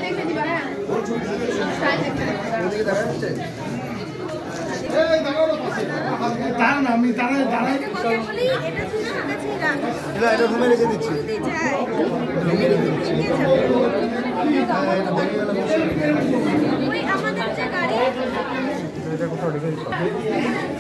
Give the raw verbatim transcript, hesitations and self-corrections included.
তার না আমি তারা তারা এটা ঘুমে রেখে দিচ্ছি ঘুমে রেখে দিচ্ছি এটা কোথাও রেখে দিচ্ছি